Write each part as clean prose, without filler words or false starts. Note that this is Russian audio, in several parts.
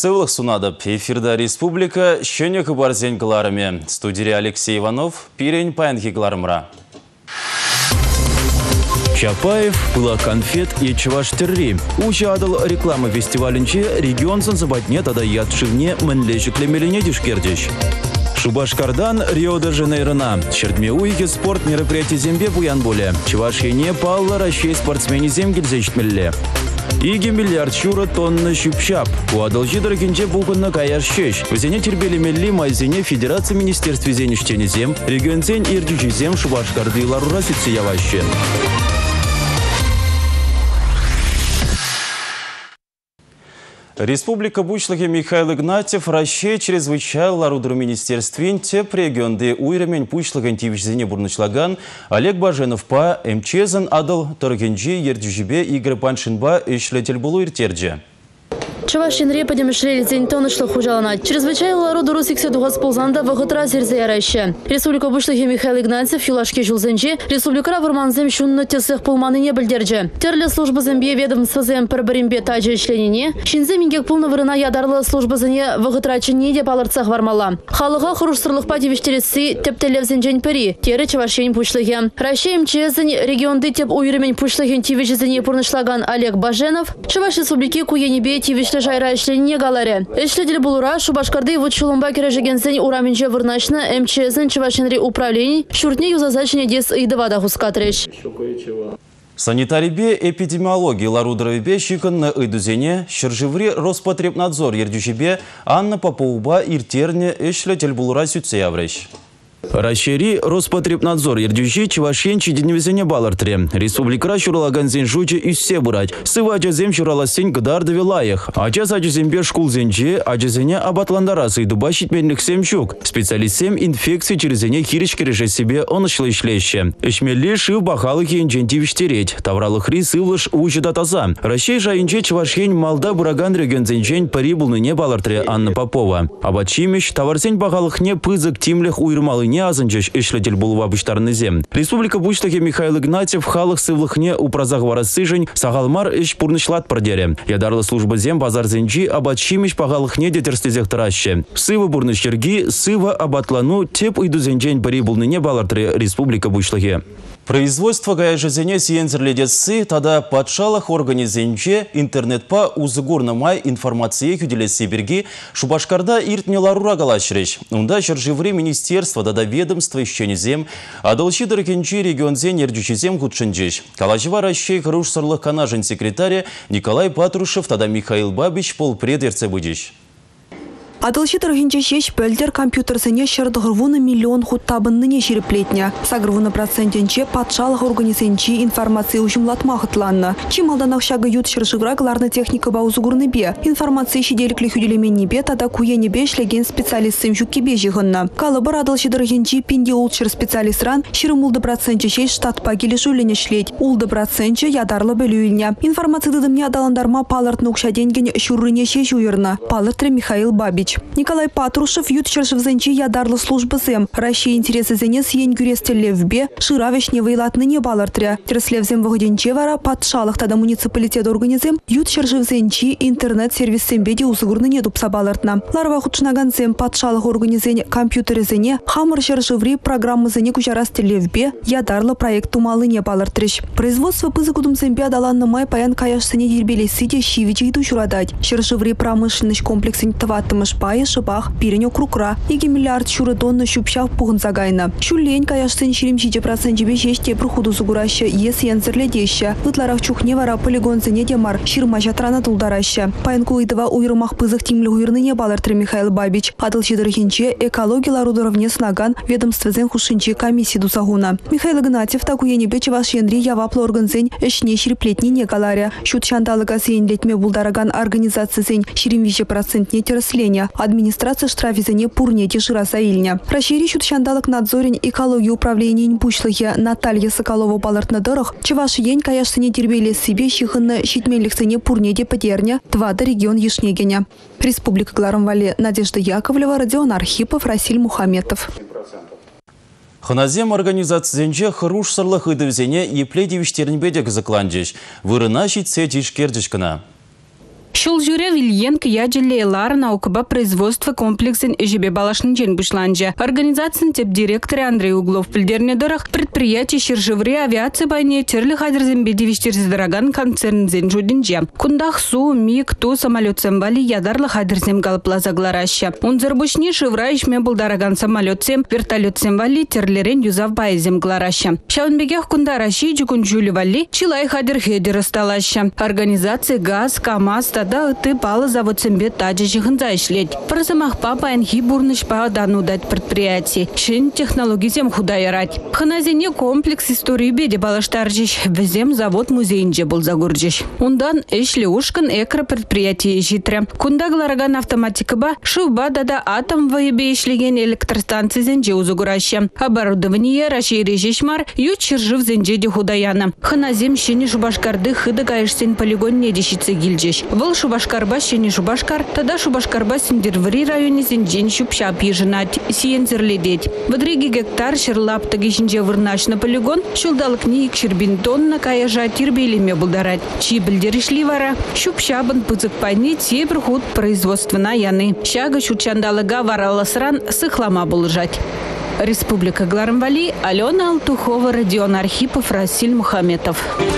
Сывлых сунадып эфирда республика шөне кыбарзен кыларыме. Студия Алексей Иванов, пирень паянхи кыларымра. Чапаев, пыла конфет и чаваштерри. Учадал реклама фестивалінче регион занзабатне тада ятшивне мэнлежиклемелине дюшкердиш. Шубашкардан Рио-де-Жанейрона. Чердме уйки спорт мероприятий зембе буянболе. Чавашене палла ращей спортсмени земгельзечтмелле. Иги миллиард чура тонна щупщап. Уадал жидорогенче бугынна каяр щещ. Везене тербели мелли майзене Федерация Министерства зенештени зем, регионцень ирдючи зем Шубашкарды ларура ситсияваще. Республика Бучлыхе Михаил Игнатьев Ращей чрезвычайно ларудру министерствен теп регионды уйремень Бучлыхен тивишзене бурнычлаган Олег Баженов па МЧЗен адал торгенджи ердюжибе Игорь Паншинба ишлетель булу иртердже. Чавашин репадем шлели день тонышлы хужалана. Чрезвычайно ларуду русиксе дугас ползанда вахытра зерзеярайще. Республика Бучлыхе Михаил Игнатьев юлашке жулзенче республика варманзем шунны тесых полманы не бельдерже. Терле служба зембе ведомства зем парбаримбе таджи членіне. Шинзе мингек полны вырына ядарлы служба зене вахытра чинеде палырцах вармала. Халыға хурушсырлық падевиштереси тептелевзен жень пери. Тере Чавашин Бучлыхе. Ращей МЧЗен регионды теп уйремень Бучлыхен тивишзене пурнышлаган Олег Баженов. Чаваш республики куенебе тивиш жайра эшленине галаре. Эшледел булура Шубашкарды вот шулумба кережегензен ураменже вырначна МЧЗен Чавашинри управлений шуртне юзазачне дес и давада хускатреш. Санитарибе эпидемиологии ларудровебе щикан на идузене щержеври Роспотребнадзор ердюжибе Анна Попова иртерне эшлетель булура сюцеявреш. Ращери Роспотребнадзор ердюжи Чавашенчи деневизене балартре. Республика шуралаган зен жуче үссе бурать. Сыва ажазем шураласен гдар довелаях. Ажаз ажазембе шкул зенче ажазене абатландарасы дуба щитменных семчук. Специалистсем инфекции через зене хиричкереже себе он шлешлеще. Эшмелли шив бахалы хиенчентивиштереть. Тавралых ри сывлыш ужи датаза. Ращей жайынче Чавашень малда бураган реген зенчень парибулны не балартре Анна Попова. Абачимиш таварсень бахалых не пызык тимлях уйрмалы не азанчеш ишлетель булува быштарнызем. Республика Бучлыхе Михаил Игнатьев халых сывлыхне упразагвара сыжень сагалмар иш пурнышлат продере. Ядарлы служба зем базар зенчи абатчимиш пагалыхне детерстезех тараще. Сыва бурнышерги, сыва абатлану теп иду зенчень парибулны не балартре Республика Бучлыхе. Производство гаяжезене сиензерледесы тада патшалах организенче интернет-па узыгурна май информации хюделесы берги Шубашкарда иртне ларура галашреш. Унда щержеври министерства дада ведомства ищенезем, а долчидыр кенчи регионзен ердючезем худшенджеш. Калажева Ращей хрушсарлых канажен секретаря Николай Патрушев тада Михаил Бабич полпред ерцебыдеш. Адылчы тұрғынче шеш бөлдер компьютерсене шырдығырвуны миллион худ табынныне шереплетне. Сагырвуны процентенче патшалық организенче информация ушымлатмағытланны. Чималданақ шағы ют шыршығырагларны техника баузугурны бе. Информация шеделіклі хүделеменне бе тада куене бе шлеген специалистсем жүккебе жығынны. Калыбыр адылчы тұрғынче пинде улчыр специалистран шырымулды процентче шеш штатпа келешулене шлет. Улды процентче ядарлы бөлуіліне. Информация дыдымне адаландарма палыртны ұқшаденген шуррыне шеш уйырны. Палыртры Михаил Бабич. Николай Патрушев ют чершевзенчи ядарлы службы зем. Ращей интересы зене сиен гюрестелевбе шыравешне вейлатны не балартря. Терслевзем вогоденче вара патшалық тада муниципалитет организем ют чершевзенчи интернет-сервис-сембеде узыгурны не дупса балартна. Ларва худшнаганзем патшалық организен компьютеры зене хамыр чершеври программы зене кучарастелевбе ядарлы проект тумалы не балартрыш. Производство пызыгудум зембе адаланны май паян каяшсыне дербелесі де щивичи иду шурадать. Чершеври промышленность комплексен таваттымыш пайы шыбах пиреню крукра. 2 миллиард шуры тонны щупщав пуғын загайна. Шуллень каяшсын 70% жебе жеште прухуду сугураща ес янзерледеща. Вытларах чухне вара полигон зене демар ширма жатрана тулдараща. Паянку идыва уйрымах пызых тимлі уйрныне балартры Михаил Бабич. Адылчидырхинче экология рудоровне снаган ведомство зен хушинче комиссии дусагуна. Михаил Игнатьев такуене бе Чавашенри яваплы орган зен эшне ширеплетни не галаря. Шут шандалыга сейнлетме булдараган организация зен 20% не терсления. Администрация штрафизене пурне тишира заильня. Ращери щут шандалык надзорень экологии управления Бучлыхе Наталья Соколова балартны дырых. Чаваш ень каяшсыне тербелес себе щихынны щитмелихсыне пурне де патерня. Твада регион Ешнегеня. Республика Гларамвале Надежда Яковлева, Родион Архипов, Расиль Мухаметов. Ханазем организациянче хыруш сырлых идывзене епледевиштернбедек закланчеш. Вырына щитсе тишкердешкана. Шул жюре Вильенко яджелейлар наукаба производства комплексен ежебе балашнынчен бушланжа. Организациян теп директоры Андрей Углов пильдерне дорах предприятие ширжеври авиация байне терлі хадерзен бедевиштерзидыраган концернзен жудинже. Кундах су, миг, ту самолет сэмбали ядарлы хадерзем галплазаглараща. Унзырбушни шевра ишме булдараган самолет сем, вертолет сэмбали терлерен юзав байзем глараща. Шаунбегех кундараши джукун жюли вали чилай хадер хедер осталаща. Организация ГАЗ, КАМАЗ, тада ыты палы завод сэмбе таджи жихынза ишлеть. Прозамах папа энхи бурныш па дану дать предприятие. Шин технологии зем худаярать. Ханазине комплекс истории беде балаштаржиш. Везем завод музейнже был загуржиш. Ундан эшли ушкан экра предприятие житре. Кундаглараган автоматика ба шуба дада атом воебе ишлеген электростанции зенже узугураща. Оборудование расширежишмар ю чержив зенже де худаяна. Ханазем шини шубашкарды хыдагаешсен полигон не дешице гильжиш. Выл шубашкарба шини шубашкар, тада шубашкарба синдерври районе зенжен шупшап ежинать, сиензерледеть. В 3 гектар шерлап тагишинже вырнаш на полигон, шулдалык ник шербинтон на каяжа тирбелеме булдарать. Чи бельдеришли вара, шупшабан пыцык пайни тепр худ производствена яны. Шага шучандалыга вараласран сыхлама булжать. Республика Гларамвали, Алена Алтухова, Родион Архипов, Расиль Мухаметов.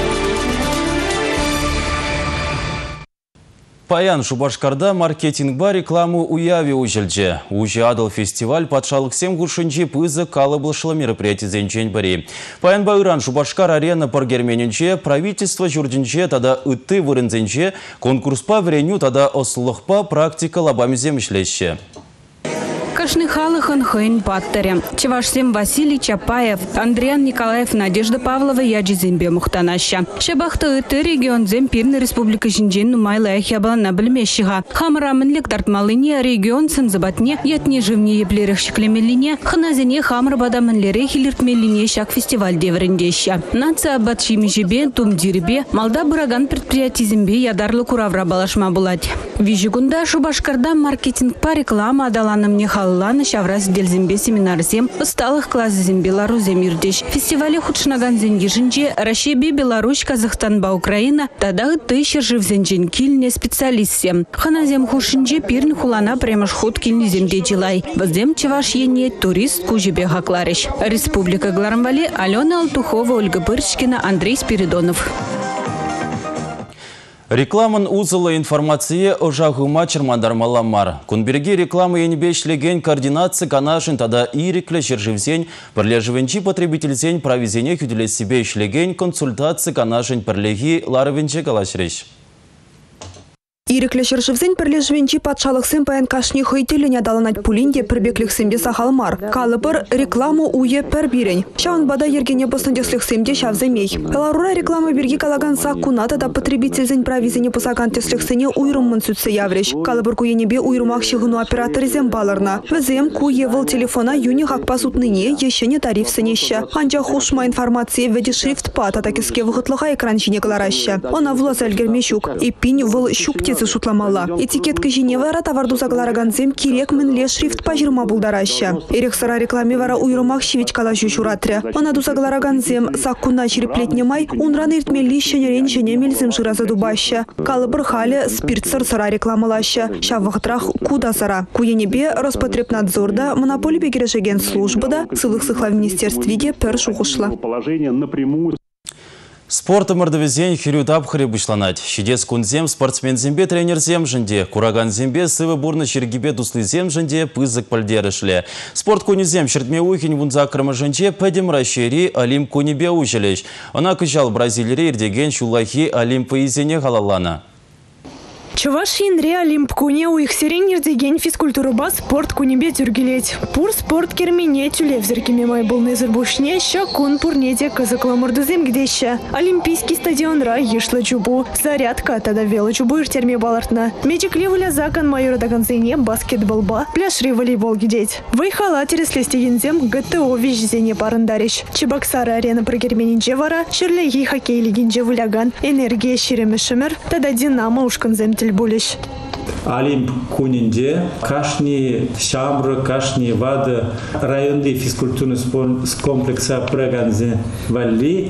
Паян Шубашкарда маркетинг-ба рекламу уяви ужелже. Уже адал фестиваль патшалық сем гушынче пызы калы бұлшылы мероприятий зенчен бари. Паян Байран Шубашкар арена паргерменінче правительство жүрдінче тада үтті вырынзенче конкурспа вреню тада ослықпа практика лабами земшлеще. Кашны халыхан хын паттаре. Чевашсем Василий Чапаев, Андриан Николаев, Надежда Павлова, Яджи Зембе Мухтанаща. Шабахты ыты регион Земпирны республика Шинджин Нумайла Эхябала на Бельмещиха. Хамрамынлик Тартмалыне регион Сензабатне, ятне живне еплерых шиклемелине, ханазине хамрабадамынлере хилиртмелине шак фестиваль деврендеща. Нация Батшими Жибе, Тумдирбе, Малда Бураган предприятий Зембе ядарлы куравра балашма булать. Вижигунда Шубашкарда маркетинг по реклама адалана мне халланы шавраз дельзембе семинарзем усталых классзем Беларусем юрдеш. Фестивале худшнаган зенгижинже Россия, Беларусь, Казахстан, Украина, тада ты шержив зенжен кильне специалистсем. Ханазем хушинже пирн хулана премаш худ кильне земде джилай. Воздем чеваш ене турист кужебе хаклариш. Республика Гларамвали, Алена Алтухова, Ольга Бырчкина, Андрей Спиридонов. Рекламын узылы информация ожағыма чырмандармала мар. Кунберге рекламы енбешлеген координация канашын тада иреклі жержевзен, бірлежівенчі потребительзен правизене хүділі себе ішлеген консультация канашын бірлеги ларывенче калашреш. Иреклі шыршывзен бірлежвенчі патшалықсын паян кашни хыйтеліне адаланат пулинде пірбекліксемде сахалмар. Калыбыр рекламу уе пір бирен. Шаун бада ергене босындесліксемде шавземей. Ларура реклама берги калаган саккуната да потребительзен правизене посаган тесліксене уйруммын сүтсе явреш. Калыбыр куенебе уйрумақ шығыну операторизем баларна. Візем куе выл телефона юни хакпа сутныне ешене тариф сынеще. Анча хушма информация веде шрифт па татакиске вғытлыға экран жіне калараща. Она власа әлгерме щук. И пинь выл щук шутламала. Этикетка Женевара товарду заглараганзем кирек менле шрифт пажирма булдараща. Эрек сара рекламе вара уйрумах щевич калашу шуратре. Она ду заглараганзем саккуна череплетне май унраны иртмели щенерен щенемельзем шираза дубаща. Калыбыр хале спирт сара рекламалаща. Шаввахтрах куда сара. Куенебе Роспотребнадзорда монополий бегерешеген службада сылых сыхла в министерстве пер шухушла. Спорта мордовезен хирютап хребушланать. Щедес кунзем спортсмен зембе тренер зем женде. Кураган зембе сывы бурны шергибе туслы зем женде пызык пальдерышле. Спорт кунизем шертме ухень вунза крыма женде пэдем расшири Олимп кунибе ужелеш. Она кыжал Бразилире ирдеген шулахи Олимпа изене галалана. Чуваш янре Олимп куне у их сиренер деген физкультуру ба спорт кунебе тюргелеть. Пур спорт кермене тюлевзеркеме май был незербушне, ща кун пурнете казакла мордузем гдеща. Олимпийский стадион рай ешла чубу. Зарядка тада вела чубу иртерме балартна. Мечик левуля закон майора до концене баскетбол ба, пляшри волейбол гидеть. Вайхала тереслести янзем ГТО вижзене парандарищ. Чебоксара арена прогерменинче вара, шерлеги хоккей лигинче вуляган, энергия ширемешемер, тада динамо ушканзем Булиш. Олимп кунинде кашни шамры, кашни вады районный физкультурный комплекса проганзе валли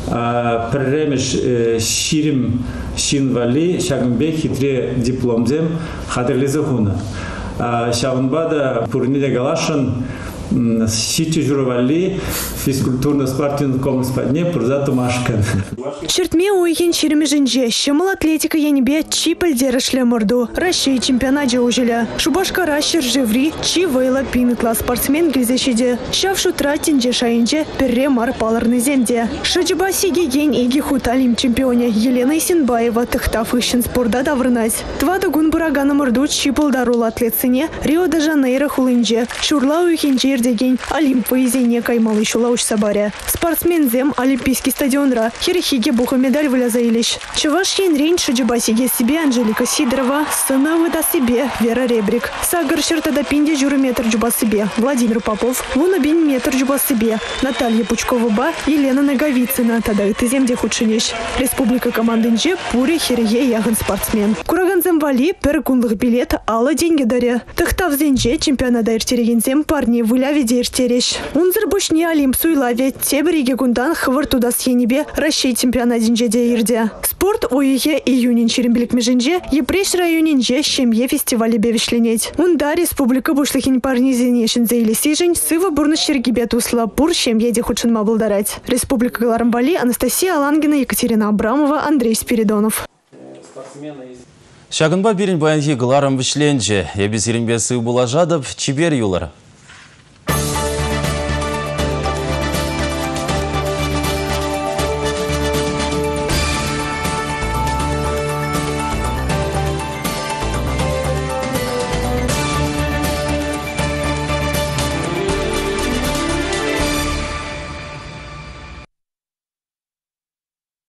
Пірремеш ширим шинвали шагынбе хитре дипломзем хадырлезы хуны. Шагынбада пурниде галашын Сити журвали физкультурно-спортивный комплекс подне пурза тумашкан. Чертме уйген черме женже, щемал атлетика янебе чи пальдера шлеморду. Россия чемпионат ужеля. Шубашка ращер живри, чи вейла пинкла спортсмен гильзещиде. Шавшу тратин же шайнже, перре мар паларный земде. Шаджиба сиги ген иги хуталим чемпионе Елена Исенбаева тыхтав ищен спорда даврнать. Твада гун бурагана морду чи полдарул атлетсыне Рио-де-Жанейро хулынже. Шурла уйхенже деген Олимп поезение каймалы шулауш сабаря. Спортсмен зем Олимпийский стадионра. Херехиге буха медаль вылязаилищ. Чуваш рейн шаджибасиге себе Анжелика Сидорова. Сына выда себе Вера Ребрик. Сагар шертада пинде журы метр джуба себе Владимир Попов. Вунабин метр джуба себе Наталья Пучкова-Ба. Елена Наговицына. Тада это земде худшинищ. Республика командынже пуре хереге ягын спортсмен. Кураган земвали пер кунлых билет ала деньги даря. Тахтав зенже чемпионада иртереген зем парни выля ведер терещ. Унзер бушне Олимп суйлаве тебереге гундан хвар туда сьенебе Россия чемпионат динжеде ирде. Спорт ойе июнин черембелик меженже епреш районинже щемье фестивале бевишленеть. Унда республика бушлыхин парни зенешин заили сижень сыва бурны щергебе тусла пур щемье де худшин мабылдарать. Республика Галарамбали Анастасия Алангина, Екатерина Абрамова, Андрей Спиридонов. Шагынба берін баянхи Галарам вишленже. Ебес ерінбесі бұлажадып, чибер юлар.